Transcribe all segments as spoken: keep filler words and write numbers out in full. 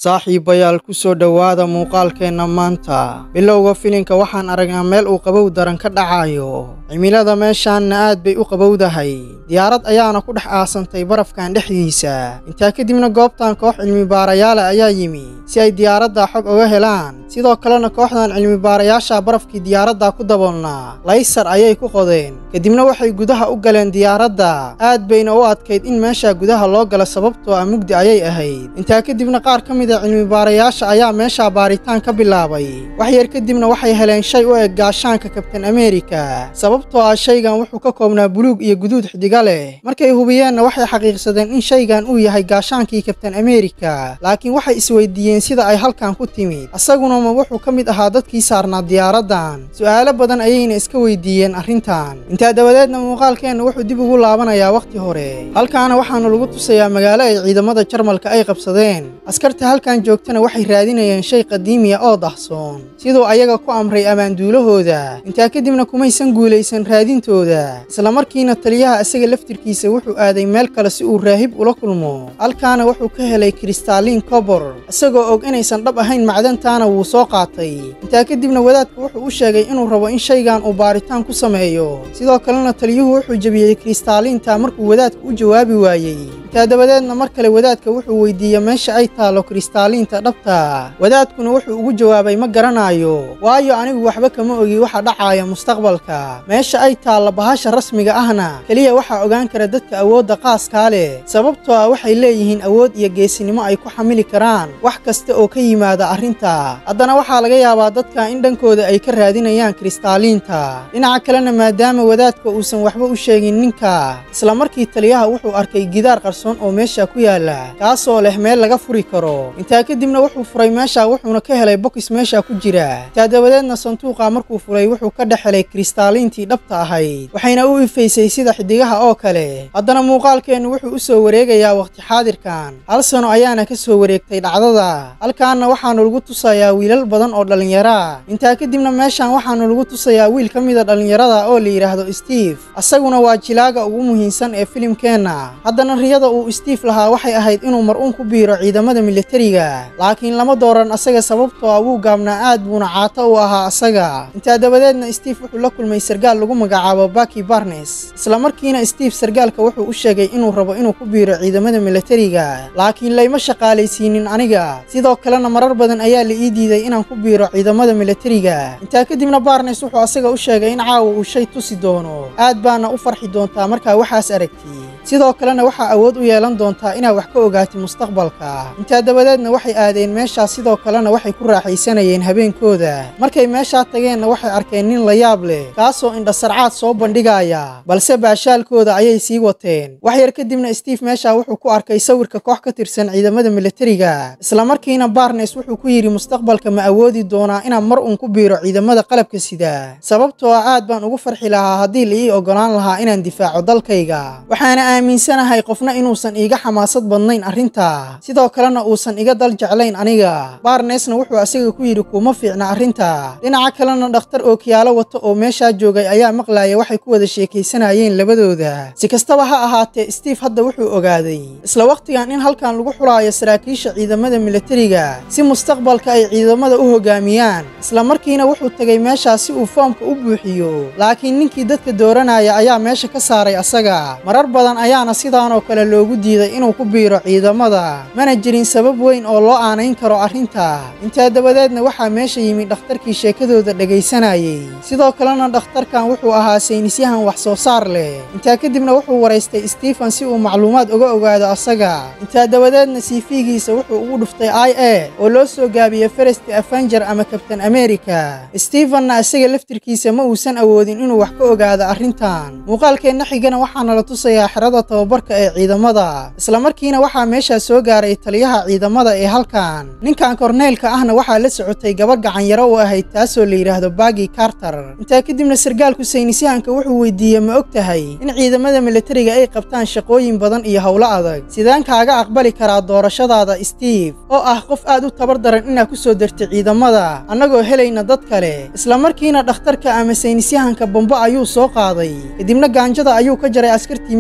saaxiibayaal ku soo dhawaada muuqaalkeena maanta. bilowga filimka waxaan aragnaa meel uu qabow daran ka dhacayo. cimilada meeshaanna aad bay u qabowdahay. diyaarad ayaana ku dhex aasantay barafkan dhexdiisa. intaa kadibna goobtan koox cilmi baarayaal ayaa yimi si ay diyaaradda xog uga helaan. sidoo kalena kooxdan cilmi baarayaasha barafkii diyaaradda ku daboolnaa laysar ayay ku qodeen. kadibna waxay gudaha u galeen diyaaradda. aad bayna u adkayd in meesha gudaha loo galo sababtoo ah mugdi ayay ahayd. intaa kadibna qaar ka mid cilmi baarayaasha ayaa meesha baaritaan ka bilaabay. wax yar kadibna waxay heleen shay u eg gaashaanka kabtan Ameerika, sababtoo ah shaygan wuxuu ka koobnaa buluug iyo guduud xidiga leh. markay hubiyeenna waxay xaqiiqsadeen in shaygan uu yahay gaashaankii kabtan Ameerika, laakiin waxay isweydiiyeen sida ay halkan ku timid. asaguna ma wuxuu ka mid ahaa dadkii saarnaa diyaaraddan? su'aalo badan ayayna iska weydiiyeen arrintan. intaa dabadeedna muuqaalkeenna wuxuu dib ugu laabanayaa waqti hore. halkaana waxaanu lagu tusayaa magaalo ay ciidamada Jarmalka ay qabsadeen. askarta halkan joogtana waxay raadinayeen shay qadiimi ah oo dahsoon, sidoo ayaga ku amray amaanduulahooda. intaa kadibna kumaysan guulaysan raadintooda. isla markiina taliyaha isaga laftirkiisa wuxuu aaday meel kale si uu raahib ula kulmo. halkaana wuxuu ka helay kristalin kobor, isagoo og inaysan dhab ahayn macdantaana wuu soo qaatay. intaa kadibna wadaadku wuxuu u sheegay inuu rabo in shaygan uu baaritaan ku sameeyo. sidoo kalena taliyuhu wuxuu jabiyey kristalinta markuu wadaadku u jawaabi waayey. intaa dabadeedna mar kale wadaadka wuxuu weydiiyey meesha ay taalo kristalinta dhabta. wadaadkuna wuxuu ugu jawaabay ma garanayo, waayo anigu waxba kama ogi waxa dhacaya mustaqbalka. meesha ay taalla bahasha rasmiga ahna kaliya waxaa ogaan kara dadka awoodda qaaskaa leh, sababtoo ah waxay leeyihiin awood iyo geesinimo ay ku xamili karaan wax kasta oo ka yimaada arrinta. haddana waxaa laga yaabaa dadka in dhankooda ay ka raadinayaan kristalinta. dhinaca kalena maadaama wadaadka uusan waxba u sheegin ninka, isla markii taliyaha wuxuu arkay gidaar qarsoon oo meesha ku yaala, kaasoo leh meel laga furi karo. intaa kadibna wuxuu furay meesha wuxuuna ka helay bokis meesha ku jira. intaa dabadeedna sanduuqa markuu furay wuxuu ka dhex helay kristalintii dhabta ahayd, waxayna u ifaysay sida xidigaha oo kale. haddana muuqaalkeennu wuxuu u soo wareegayaa waqti xaadirkan. hal sano ayaana ka soo wareegtay dhacdada. halkaanna waxaanu lagu tusayaa wiilal badan oo dhallinyara. intaa kadibna meeshan waxaanu lagu tusayaa wiil ka mida dhallinyarada oo la yidhaahdo Steve. asaguna waa jilaaga ugu muhiimsan ee filimkeenna. haddana riyada uu Steve lahaa waxay ahayd inuu mar-uun ku biiro ciidamada militariga, laakiin lama dooran asaga sababtoo ah wuu gaabnaa aad buuna caato u ahaa asaga. intaa dabadeedna Steve wuxuu la kulmay sargaal lagu magacaabo Bucky Barnes. isla markiina Steve sargaalka wuxuu u sheegay inuu rabo inuu ku biiro ciidamada militariga, laakiin layma shaqaalaysiinin aniga. sidoo kalena marar badan ayaa la ii diiday inaan ku biiro ciidamada militariga. intaa kadibna Barnes wuxuu asaga u sheegay in caawa uu shay tusi doono, aad baana u farxi doontaa markaa waxaas aragti. sidoo kalena waxaa awood u yeelan doontaa inaad wax ka ogaatid mustaqbalka. intaa dabadeedna waxay aadeen meeshaas, sidoo kalena waxay ku raaxaysanayeen habeenkooda. markay meeshaa tageenna waxay arkeen nin la yaab leh, kaasoo indhasarcaad soo bandhigaya, balse baashaalkooda ayay sii wateen. wax yar kadibna Steve meeshaa wuxuu ku arkay sawirka koox ka tirsan ciidamada militariga. isla markiina Barnes wuxuu ku yidhi mustaqbalka ma awoodi doonaa inaan mar uun ku biiro ciidamada qalabka sida, sababtoo ah aad baan ugu farxi lahaa haddii la ii ogolaan lahaa inaan difaaco dalkayga. waxaana aaminsanahay qofna inuusan iiga xamaasad badnayn arrinta, sidoo kalena uusan iga dal jeclayn aniga. Barnesna wuxuu asiga ku yidhi kuma fiicna arrinta. dhinaca kalena dhakhtar ookiyaalo wato oo meeshaa joogay ayaa maqlaaya waxay ku wada sheekaysanayeen labadooda. si kastaba ha ahaatee Steve hadda wuxuu ogaaday isla waqtigan in halkan lagu xulaayo saraakiisha ciidamada militariga si mustaqbalka ay ciidamada u hogaamiyaan. isla markiina wuxuu tagay meeshaa si uu foomka u buuxiyo, laakiin ninkii dadka dooranaya ayaa meesha ka saaray asaga. marar badan ayaana sidaan oo kale loogu diiday inuu ku biiro ciidamada, mana jirin sabab weyn oo loo aanayn karo arrinta. intaa dabadeedna waxaa meesha yimid dhakhtarkii sheekadooda dhagaysanayay. sidoo kalena dhakhtarkan wuxuu ahaa saynisyahan wax soo saar leh. intaa kadibna wuxuu waraystay Stephen si uu macluumaad uga ogaado asaga. intaa dabadeedna C V-giisa wuxuu ugu dhuftay I A oo loo soo gaabiyey First Avenger ama Captain America. Stephenna isaga laftirkiisa ma uusan awoodin inuu wax ka ogaado arrintan. muuqaalkeenna xigana waxaana la tusayaa xerada tababarka ee ciidamada. isla markiina waxaa meesha soo gaaray taliyaha ciidamada ee halkan. ninkan korneelka ahna waxaa la socotay gabar gacan yaro u ahayd taasoo la yiraahdo Bucky Carter. intaa kadibna sargaalku saynisyahanka wuxuu weydiiyey ma og tahay in ciidamada militariga ay qabtaan shaqooyin badan iyo howlo adag, sidaan kaaga aqbali karaa doorashadaada Steve oo ah qof aad u tabar daran inaad ku soo dartay ciidamada annagoo helayna dad kale. isla markiina dhakhtarka ama saynisyahanka bombo ayuu soo qaaday, kadibna gaanjada ayuu ka jaray askartii meesha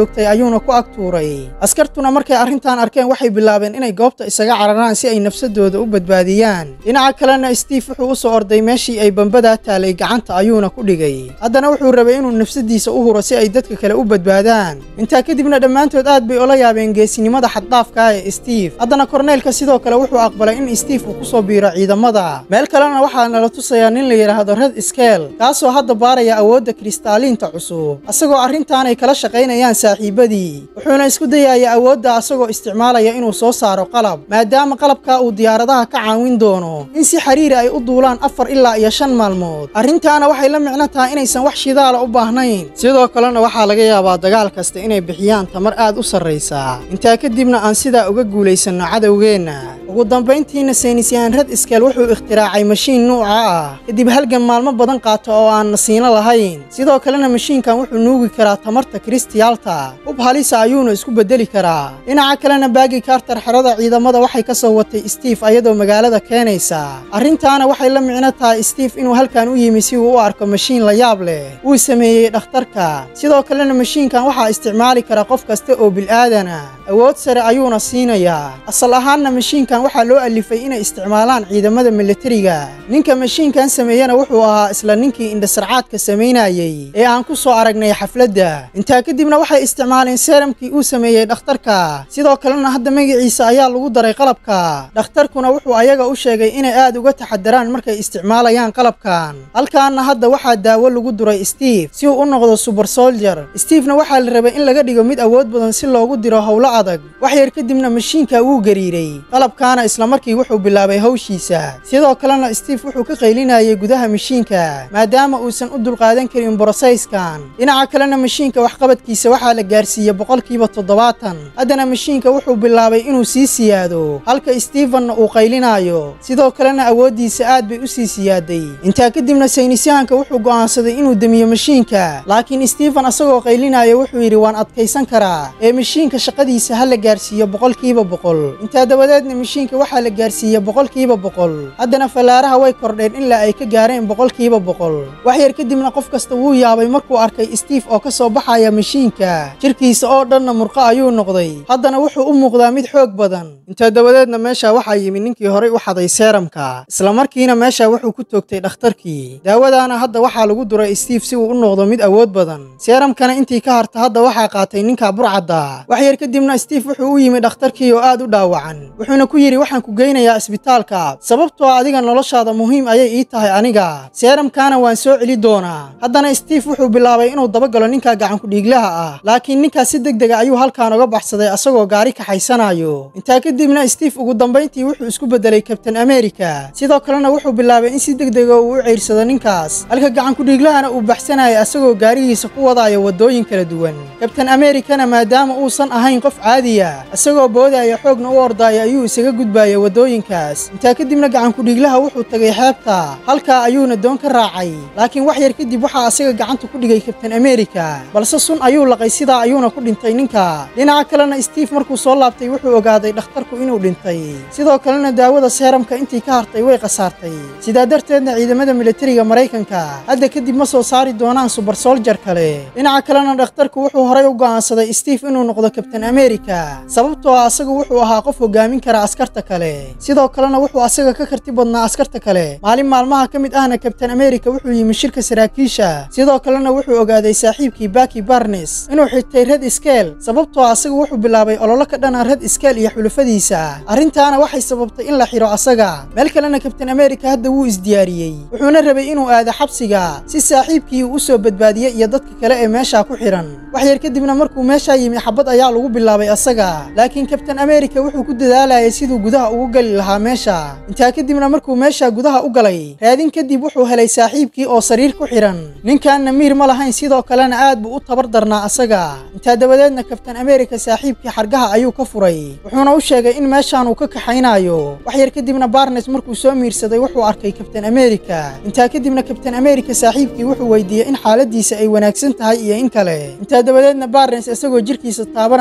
joogtay ayuuna ku agtuuray askartuna markay arrintan arkeen waxay bilaabeen inay goobta isaga cararaan si ay nafsadooda u badbaadiyaan dhinaca kalena Steve wuxuu u soo orday meeshii ay bambada taalay gacanta ayuuna ku dhigay haddana wuxuu rabay inuu nafsadiisa u huro si ay dadka kale u badbaadaan intaa kadibna dhammaantood aad bay ula yaabeen geesinimada xad-dhaafka ah ee Steve haddana korneelka sidoo kale wuxuu aqbalay in Steve uu ku soo biiro ciidamada meel kalena waxaa nala tusayaa nin la yiraahdo Red Skull kaasoo hadda baaraya awoodda kristaaliinta cusub asagoo arrintan ay kala shaqaynayaan saaxiibadii wuxuuna isku dayayaa awoodda asagoo isticmaalaya inuu soo saaro qalab maadaama qalabka uu diyaaradaha ka caawin doono in si xiriir ay u duulaan afar ilaa iyo shan maalmood arrintaana waxay la micno tahay inaysan wax shidaal u baahnayn sidoo kalena waxaa laga yaabaa dagaal kasta inay bixiyaan tamar aad u sarreysa intaa kadibna aan sidaa uga guulaysanno cadowgeenna ugu dambayntiina saynisyahan Red Skull wuxuu ikhtiraacay mashiin nuuca ah kadib halgan maalmo badan qaato oo aan nasiino lahayn sidoo kalena mashiinkan wuxuu nuugi karaa tamarta kristiyaalta hub halisa ayuuna isku bedeli karaa dhinaca kalena Peggy Carter xerada ciidamada waxay ka soo watay Steve ayadoo magaalada keenaysa arrintaana waxay la micno tahay Steve inuu halkan u yimi si uu u arko mashiin la yaab leh uu sameeyay dhakhtarka sidoo kalena mashiinkan waxaa isticmaali kara qof kasta oo bilaadan ah awood sare ayuuna siinayaa asal ahaanna mashiinkan waxaa loo alifay inay isticmaalaan ciidamada militariga ninka mashiinkan sameeyana wuxuu ahaa isla ninkii indhasarcaadka sameynayay ee aan ku soo aragnay xafladda intaa kadibna waxay isticmaaleen seeramkii uu sameeyay dhakhtarka sidoo kalena hadda magaciisa ayaa lagu daray qalabka dhakhtarkuna wuxuu ayaga u sheegay inay aad uga taxadaraan markay isticmaalayaan qalabkan halkaana hadda waxaa daawo lagu duray Steve si uu u noqdo super soldier Steve-na waxaa la rabay in laga dhigo mid awood badan si loogu diro howlo adag wax yar kadibna mashiinka wuu gariiray qalabkaana isla markii wuxuu bilaabay hawshiisa sidoo kalena Steve wuxuu ka qaylinayay gudaha mashiinka maadaama uusan u dulqaadan karin process-kan dhinaca kalena mashiinka wax qabadkiisa waxaa la gaarsiiyay boqolkiiba toddobaatan haddana mashiinka wuxuu bilaabay inuu sii siyaado halka Steven-na uu qaylinayo sidoo kalena awoodiisa aad bay u sii siyaaday intaa kadibna saynisyahanka wuxuu go'aansaday inuu damiyo mashiinka laakiin Steven asagoo qaylinayo wuxuu yiri waan adkaysan karaa ee mashiinka shaqadiisa hal la gaarsiiyo boqolkiiba boqol inta dabadeedna mashiinka waxaa la gaarsiiyay boqolkiiba boqol haddana falaaraha way kordheen ilaa ay ka gaareen boqolkiiba boqol wax yar kadibna qof kasta wuu yaabay markuu arkay Steve oo ka soo baxaya mashiinka jirkiisa oo dhanna murqa ayuu noqday haddana wuxuu u muuqdaa mid xoog badan inta dabadeedna meesha waxaa yimi ninkii horey u xaday seeramka isla markiina meesha wuxuu ku toogtay dhakhtarkii daawadaana hadda waxaa lagu duray Steve si uu u noqdo mid awood badan seeramkana intii ka harta hadda waxaa qaatay ninka burcadda wax yar kadibna Steve wuxuu u yimi dhakhtarkii oo aad u dhaawacan wuxuuna ku yiri waxaan ku geynayaa isbitaalka sababtoo adiga noloshaada muhiim ayay ii tahay aniga seeramkana waan soo celi doonaa haddana Steve wuxuu bilaabay inuu dabagalo ninka gacan ku dhiiglaha ah laakiin ninka si degdeg ah ayuu halkaan uga baxsaday asagoo gaari ka xaysanayo intaa kadibna Steve ugu dambeyntii wuxuu isku bedelay Captain America sidoo kalena wuxuu bilaabay in si degdeg ah uu u ceyrsado ninkaas halka gacan ku dhiiglahana uu baxsanayay asagoo gaarigiisa ku wadayo wadooyin kala duwan Captain America-na maadaama uusan ahayn qof caadi ah asagoo boodaya xoogna u ordaya ayuu isaga gudbaya wadooyinkaas intaa kadibna gacan ku dhiiglaha wuxuu tagay xeebta halka ayuuna doon ka raacay laakiin wax yar kadib waxa asaga gacanta ku dhigay Captain America balse sun ayuu laqay sidaa ayuuna ku dhintay ninka dhinaca kalena Steve markuu soo laabtay wuxuu ogaaday dhakhtarku inuu dhintay sidoo kalena daawada seeramka intii ka hartay way qasaartay sidaa darteedna ciidamada militariga Mareykanka hadda kadib ma soo saari doonaan super soldier kale dhinaca kalena dhakhtarku wuxuu horay u go'aansaday Steve inuu noqdo Captain America sababtoo ah asagu wuxuu ahaa qof hogaamin kara askarta kale sidoo kalena wuxuu asaga ka karti badnaa askarta kale maalin maalmaha ka mid ahna Captain America wuxuu yimi shirka saraakiisha sidoo kalena wuxuu ogaaday saaxiibkii Bucky Barnes inuu xigtay Red Skull sababtoo ah asagu wuxuu bilaabay olole ka dhan ah Red Skull iyo xulufadiisa arrintaana waxay sababtay in la xiro asaga meel kalena Captain America hadda wuu isdiyaariyay wuxuuna rabay inuu aado xabsiga si saaxiibkii uu soo badbaadiyay iyo dadka kale ee meesha ku xiran wax yar kadibna markuu meesha yimi xabad ayaa lagu bilaabay asaga laakiin Captain America wuxuu ku dadaalayay siduu gudaha ugu gali lahaa meesha intaa kadibna markuu meesha gudaha u galay raadin kadib wuxuu helay saaxiibkii oo sariir ku xiran ninkan miir ma lahayn sidoo kalena aad buu u tabar darnaa asaga inta dabadeedna Captain America saaxiibkii xargaha ayuu ka furay wuxuuna u sheegay in meeshaan uu ka kaxaynayo wax yar kadibna Barnes markuu soo miirsaday wuxuu arkay Captain America intaa kadibna Captain America saaxiibkii wuxuu weydiiyay in xaaladiisa ay wanaagsan tahay iyo in kale inta dabadeedna Barnes asagoo jirkiisa taabanaya wuxuu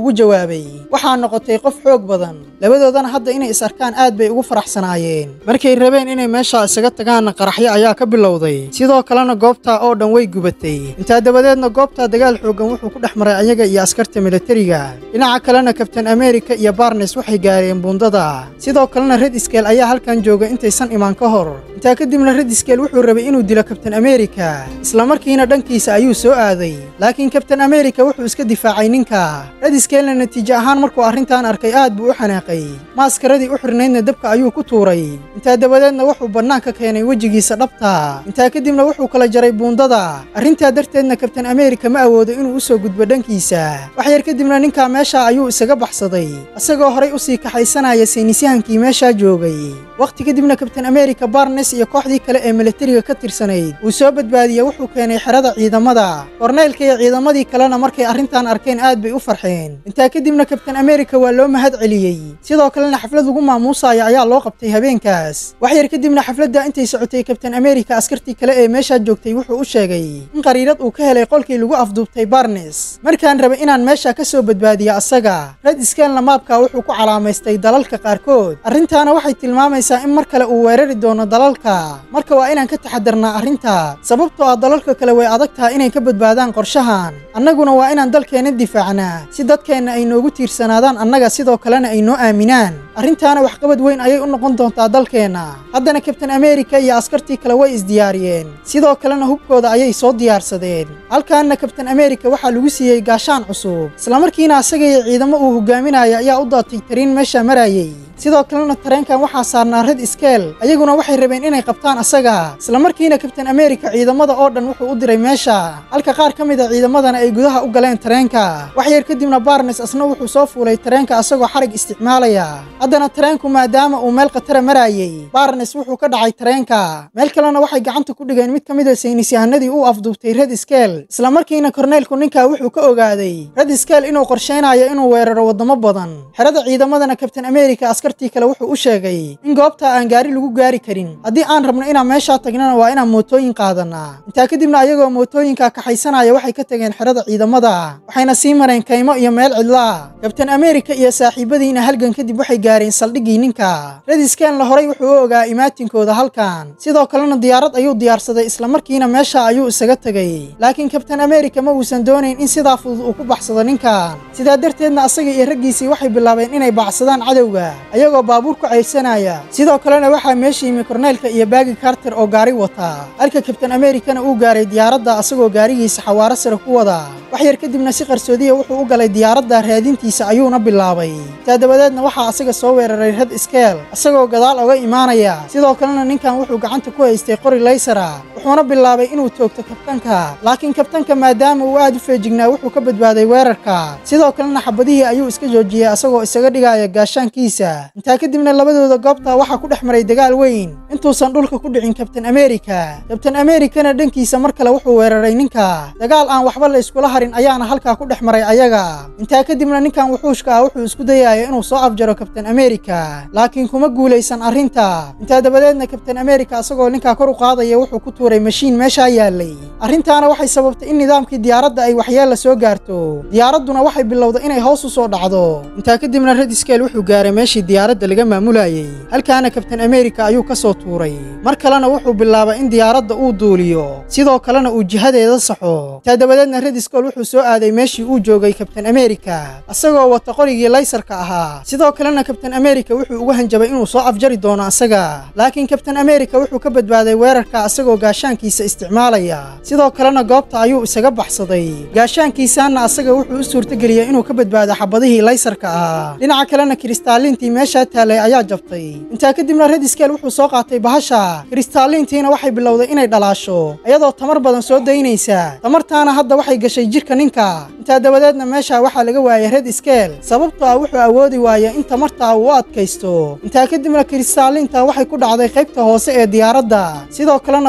ugu jawaabay waxaa noqotay qof xoog badan labadoodana hadda inay is arkaan aad bay ugu faraxsanaayeen markay rabeen inay meesha isaga tagaana qaraxyo ayaa ka bilowday sidoo kalena goobta oo dhan way gubatay intaa dabadeedna goobta dagaal xoogan wuxuu ku dhex maray ayaga iyo askarta militariga dhinaca kalena Captain America iyo Barnes waxay gaareen buundada sidoo kalena Red Skull ayaa halkan jooga intaysan imaan ka hor intaa kadibna Red Skull wuxuu rabay inuu dilo Captain America isla markiina dhankiisa ayuu soo aaday laakiin Captain America wuxuu iska difaacay ninka Red Skull natiijo ahaan markuu arrintan arkay aad buu u xanaaqay maaskaradii u xirnaydna dabka ayuu ku tuuray intaa dabadeedna wuxuu banaanka keenay wajigiisa dhabta intaa kadibna wuxuu kala jaray buundada arrinta darteedna Captain America ma awoodo inuu u soo gudbo dhankiisa wax yar kadibna ninka meesha ayuu isaga baxsaday asagoo horay u sii kaxaysanaya saynisyahankii meesha joogay waqti kadibna Captain America Barnes iyo kooxdii kale ee militariga ka tirsanayd uu soo badbaadiyay wuxuu keenay xerada ciidamada korneelka iyo ciidamadii kalena markay arrintan arkeen aad bay u farxeen intaa kadibna Captain America waa loo mahad celiyay sidoo kalena xaflad ugu maamuusaya ayaa loo qabtay habeenkaas wax yar kadibna xafladda intay socotay Captain America askartii kale ee meesha joogtay wuxuu u sheegay in qariirad uu ka helay qolkii lagu afduubtay Barnes markaan rabay inaan meesha ka soo badbaadiyo asaga Red Skull maapka wuxuu ku calaamaystay dalalka qaarkood arrintaana waxay tilmaamaysaa in mar kale uu weerari doono dalalka marka waa inaan ka taxadarnaa arrinta sababtoo ah dalalka kale way adag tahay inay ka badbaadaan qorshahan annaguna waa inaan dalkeena difaacnaa si dadkeena ay noogu tiirsanaadaan annaga sidoo kalena ay noo aaminaan arrintaana wax qabad weyn ayay u noqon doontaa dalkeena haddana Captain America iyo askartii kale way isdiyaariyeen sidoo kalena hubkooda ayay soo diyaarsadeen halkaana Captain America waxaa lagu siiyay gaashaan cusub isla markiina asaga iyo ciidamo uu hogaaminayo ayaa u daatay tariin meesha marayay sidoo kalena tareenkan waxaa saarnaa Red Skull ayaguna waxay rabeen inay qabtaan asaga isla markiina Captain America ciidamada oo dhan wuxuu u diray meesha halka qaar ka mid ah ciidamadana ay gudaha u galeen tareenka wax yar kadibna Barnes asna wuxuu soo fuulay tareenka asagoo xarig isticmaalaya haddana tareenku maadaama uu meel khatar marayay Barnes wuxuu ka dhacay tareenka meel kalena waxay gacanta ku dhigeen mid ka mid ah saynisyahanadii uu afduubtay Red Skull isla markiina korneelku ninka wuxuu ka ogaaday Red Skull inuu qorsheynayo inuu weeraro wadamo badan xerada ciidamadana Captain America askartii kale wuxuu u sheegay in goobta aan gaari lagu gaari karin haddii aan rabno inaan meesha tagnana waa inaan mootooyin qaadanaa intaa kadibna ayagoo mootooyinka kaxaysanaya waxay ka tageen xerada ciidamada waxayna sii mareen kaymo iyo meel cidla Captain America iyo saaxiibadiina halgan kadib waxay gaareen saldhigii ninka Red Skull la horay wuxuu u ogaa imaatinkooda halkan sidoo kalena diyaarad ayuu diyaarsaday isla markiina meesha ayuu isaga tagay laakiin Captain America ma uusan doonayn in sidaa fudud uu ku baxsado ninkan sidaa darteedna asaga iyo raggiisii waxay bilaabeen inay baxsadaan cadowga ayagoo baabuur ku ceysanaya sidoo kalena waxaa meesha yimi korneelka iyo Peggy Carter oo gaari wata halka Captain America uu gaaray diyaaradda asagoo gaarigiisa xawaaro sare ku wada wax yar kadibna si qarsoodiya wuxuu u galay diyaaradda raadintiisa ayuuna bilaabay taadabadeedna waxaa asaga soo weeraray Red Skull asagoo gadaal uga imaanaya sidoo kalena ninkan wuxuu gacanta ku haystay qori laser wuxuuna bilaabay inuu toogto kabtanka laakiin kabtanka maadaama uu aad u feejignaa wuxuu ka badbaaday weerarka sidoo kalena xabadihii ayuu iska joojiyay asagoo isaga dhigaya gaashaankiisa intaa kadibna labadooda goobta waxaa ku dhex maray dagaal weyn intuusan dhulka ku dhicin Captain America Captain Americana dhankiisa mar kale wuxuu weeraray ninka dagaal aan waxba la iskula harin ayaana halka ku dhex maray ayaga intaa kadibna ninkan wuxuushka ah wuxuu isku dayaayay inuu soo afjaro Captain America laakiin kuma guuleysan arrinta intaa dabadeedna Captain America asagoo ninka kor u qaadaya wuxuu ku tuuray machine meesha yaalay arrintaana waxay sababtay in nidaamkii diyaaradda ay waxyeello soo gaarto diyaaraduna waxay bilowday inay hoos u soo dhacdo intaa kadibna Red Skull wuxuu gaaray meeshii diyaaradda laga maamulayay halkaana Captain America ayuu ka soo tuuray mar kalena wuxuu bilaabay in diyaaradda uu duuliyo sidoo kalena uu jihadeeda saxo taadabadeedna Red Skull wuxuu soo aaday meeshii uu joogay Captain America asagoo wata qorigii laserka ahaa sidoo kalena Captain America wuxuu ugu hanjabay inuu soo afjari doono asaga laakiin Captain America wuxuu ka badbaaday weerarka asagoo gaashaankiisa isticmaalaya sidoo kalena goobta ayuu isaga baxsaday gaashaankiisana asaga wuxuu u suurtageliyay inuu ka badbaado xabadihii laserka ahaa dhinaca kalena kristaalintii meesha taalay ayaa jabtay intaa kadibna Red Skull wuxuu soo qaatay bahasha kristaalintiina waxay bilowday inay dhalaasho iyadoo tamar badan soo daynaysa tamartaana hadda waxay gashay jirka ninka intaa dabadeedna meesha waxaa laga waayay Red Skull sababtoo ah wuxuu awoodi waayay in tamarta uu adkaysto intaa kadibna kristaalinta waxay ku dhacday qaybta hoose ee diyaaradda sidoo kalena way dhalaashay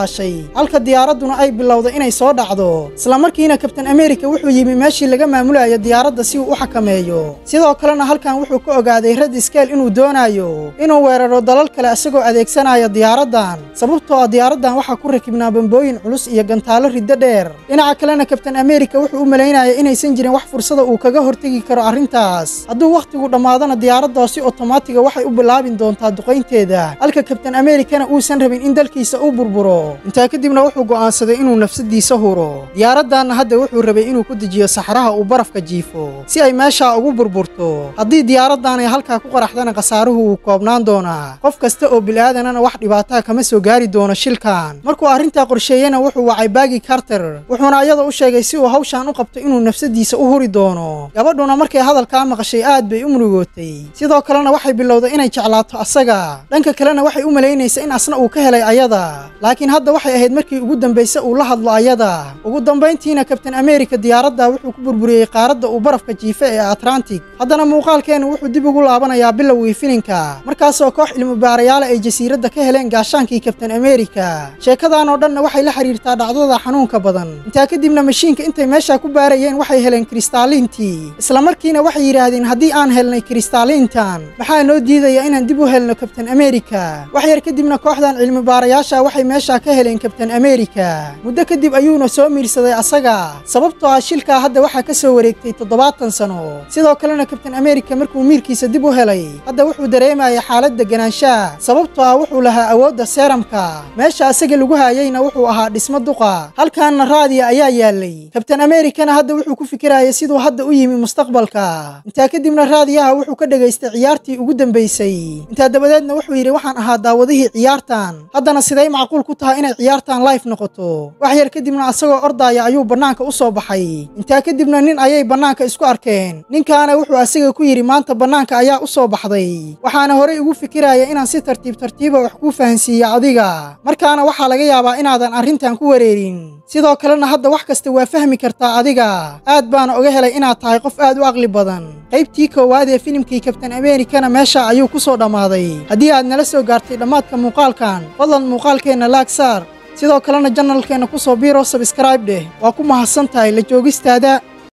dabaashay halka diyaaradduna ay bilowday inay soo dhacdo isla markiina kabtan America wuxuu yimi meeshii laga maamulayo diyaaradda si uu u xakameeyo sidoo kalena halkan wuxuu ka ogaaday Red Scale inuu doonayo inuu weeraro dalal kale asagoo adeegsanaya diyaaraddan sababtoo ah diyaaraddan waxa ku rakibnaa bambooyin culus iyo gantaalo riddo dheer dhinaca kalena kabtan America wuxuu u maleynayay inaysan jirin wax fursada uu kaga hortagi karo arrintaas hadduu waqtigu dhamaadana diyaaraddaasi otomaatig waxay u bilaabin doontaa duqeynteeda halka kabtan Americana uusan rabin in dalkiisa uu burburo intaa kadibna wuxuu go'aansaday inuu nafsadiisa huro diyaaraddan hadda wuxuu rabay inuu ku dejiyo saxaraha uu barafka jiifo si ay meesha ugu burburto haddii diyaaraddan ay halka ku qaraxdana qasaaruhu uu koobnaan doonaa qof kasta oo bilaadanana wax dhibaato kama soo gaari doono shilkan markuu arrinta qorsheeyana wuxuu wacay Peggy Carter wuxuuna ayada u sheegay si uu hawshan u qabto inuu nafsadiisa u huri doono gabadhuna markay hadalka maqashay aad bay u murugootay sidoo kalena waxay bilowday inay jeclaato asaga dhanka kalena waxay u maleynaysaa in asna uu ka helay ayada laakiin hadda waxay ahayd markii ugu dambeysay uu la hadlo ayada ugu dambeyntiina kabtan America diyaaradda wuxuu ku burburiyay qaaradda uu barafka jiifa ee Atlantic haddana muuqaalkeenu wuxuu dib ugu laabanayaa bilowgii filinka markaasoo koox ilmu baarayaal ay jasiiradda ka heleen gaashaankii kabtan America sheekadan oo dhan waxay la xiriirtaa dhacdada xanuunka badan intaa kadibna mashiinka intay meesha ku baarayeen waxay heleen kristalliintii isla markiina waxay yiraahdeen haddii aan helnay kristalliintan maxaa noo diidaya inaan dib u helno kabtan America wax yar kadibna kooxdan cilmi baarayaasha waxay meesha ka heleen kabtan America muddo kadib ayuuna soo miirsaday asaga sababtoo ah shilka hadda waxa ka soo wareegtay toddobaatan sano sidoo kalena kabtan America markuu miirkiisa dib u helay hadda wuxuu dareemayay xaalad deganaansha sababtoo ah wuxuu lahaa awoodda seeramka meesha asaga lagu haayayna wuxuu ahaa dhismo duqa halkaana raadiya ayaa yaalay kabtan Americana hadda wuxuu ku fikirayay siduu hadda u yimi mustaqbalka intaa kadibna raadiyaha wuxuu ka dhageystay ciyaartii ugu dambeysay intaa dabadeedna wuxuu yiri waxaan ahaa daawadihii ciyaartan haddana sidee macquul ku tahay inay ciyaartan live noqoto wax yar kadibna asagoo ordaya ayuu banaanka u soo baxay intaa kadibna nin ayay banaanka isku arkeen ninkaana wuxuu asaga ku yiri maanta banaanka ayaa u soo baxday waxaana hore ugu fikiraya inaan si tartiib tartiiba wax ku fahansiiyo adiga markaana waxa laga yaabaa inaadan arrintan ku wareerin sidoo kalena hadda wax kasta waa fahmi kartaa adiga aad baana oga helay inaad tahay qof aad u aqli badan qaybtii koowaad ee filimkii kabtan Americana meesha ayuu ku soo dhamaaday haddii aad nala soo gaartay dhamaadka muuqaalkan fadlan muuqaalkeena like saar sidoo kalena channelkeena ku soo biiro subscribe dheh waa ku mahadsantahay la joogistaada